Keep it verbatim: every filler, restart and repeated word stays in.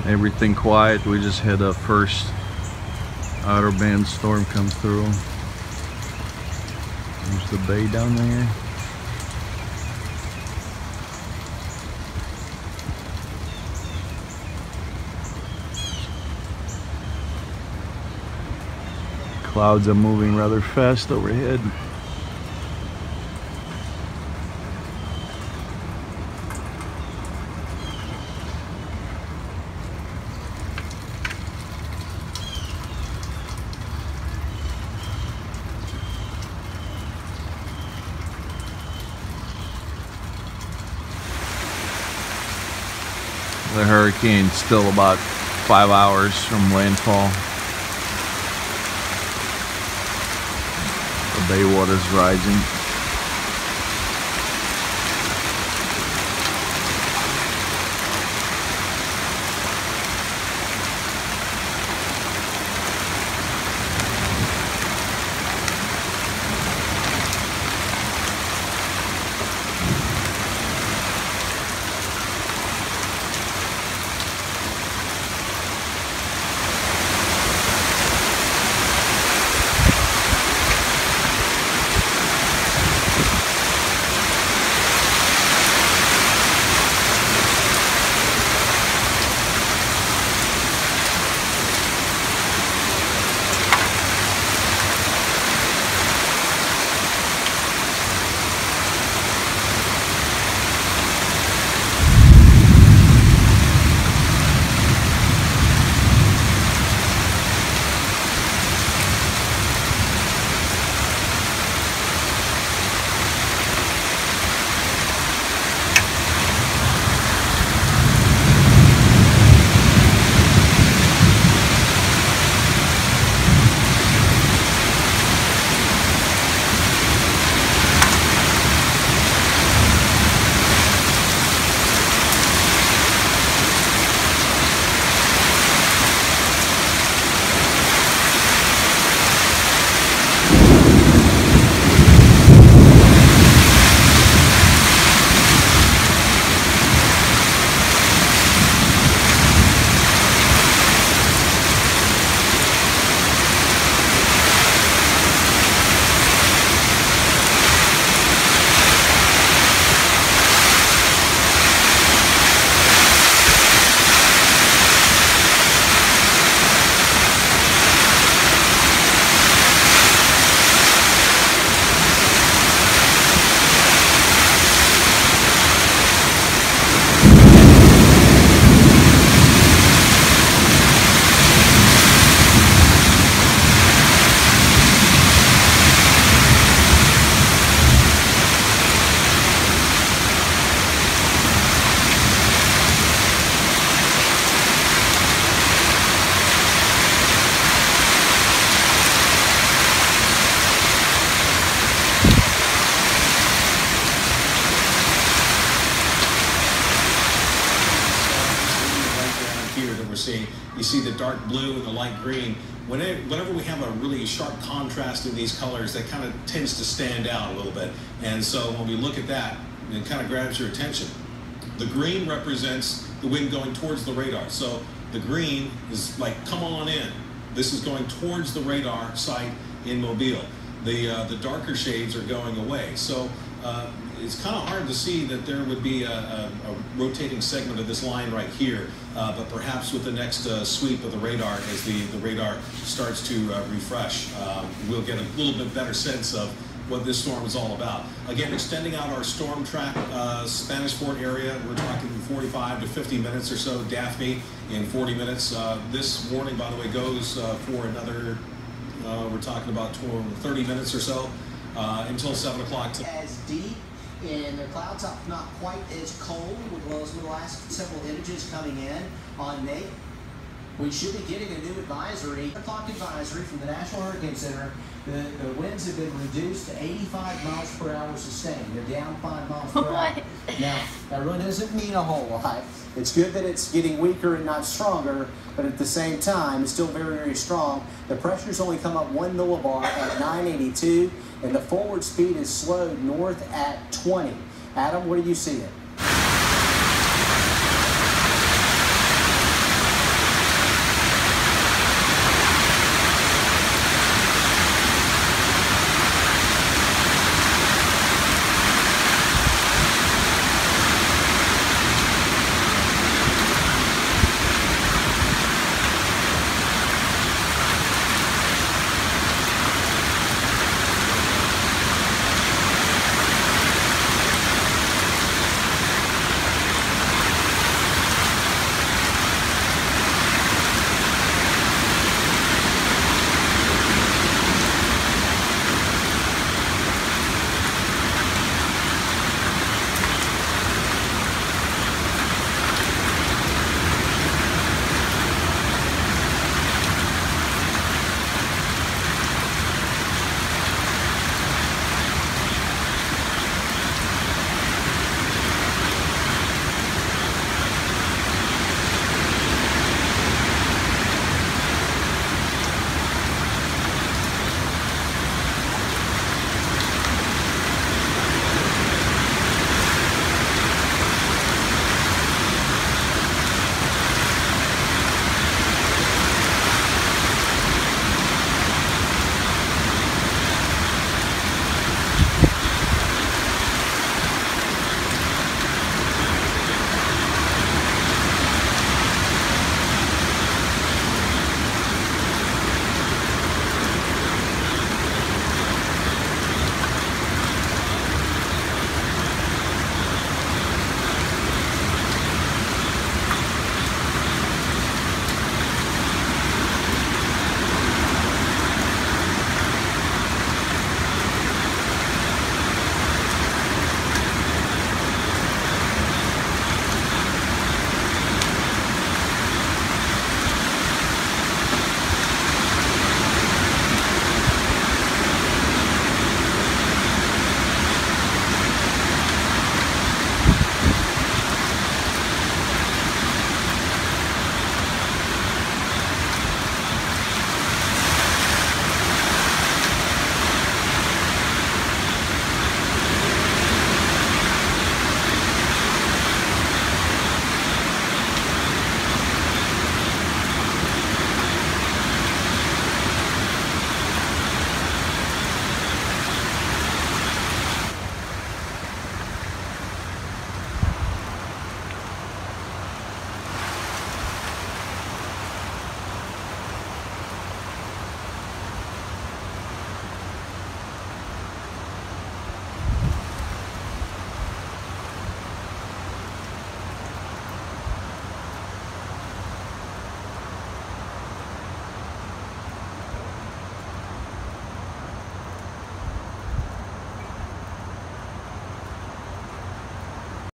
Everything quiet. We just had a first outer band storm come through. There's the bay down there. Clouds are moving rather fast overhead. The hurricane's still about five hours from landfall. The bay water's rising. Seeing, you see the dark blue and the light green. Whenever, whenever we have a really sharp contrast in these colors, that kind of tends to stand out a little bit. And so when we look at that, it kind of grabs your attention. The green represents the wind going towards the radar. So the green is like, come on in. This is going towards the radar site in Mobile. The, uh, the darker shades are going away. So uh, it's kind of hard to see that there would be a, a, a rotating segment of this line right here, uh, but perhaps with the next uh, sweep of the radar, as the, the radar starts to uh, refresh, uh, we'll get a little bit better sense of what this storm is all about. Again, extending out our storm track, uh, Spanish Fort area, we're talking forty-five to fifty minutes or so. Daphne in forty minutes. Uh, this warning, by the way, goes uh, for another, uh, we're talking about thirty minutes or so, uh, until seven o'clock. As deep in the cloud top, not quite as cold with those the last several images coming in on Nate. We should be getting a new advisory, a clock advisory from the National Hurricane Center. The, the winds have been reduced to eighty-five miles per hour sustained. They're down five miles per hour. Now, that really doesn't mean a whole lot. It's good that it's getting weaker and not stronger, but at the same time, it's still very, very strong. The pressure's only come up one millibar at nine eighty-two, and the forward speed is slowed north at twenty. Adam, what do you see it?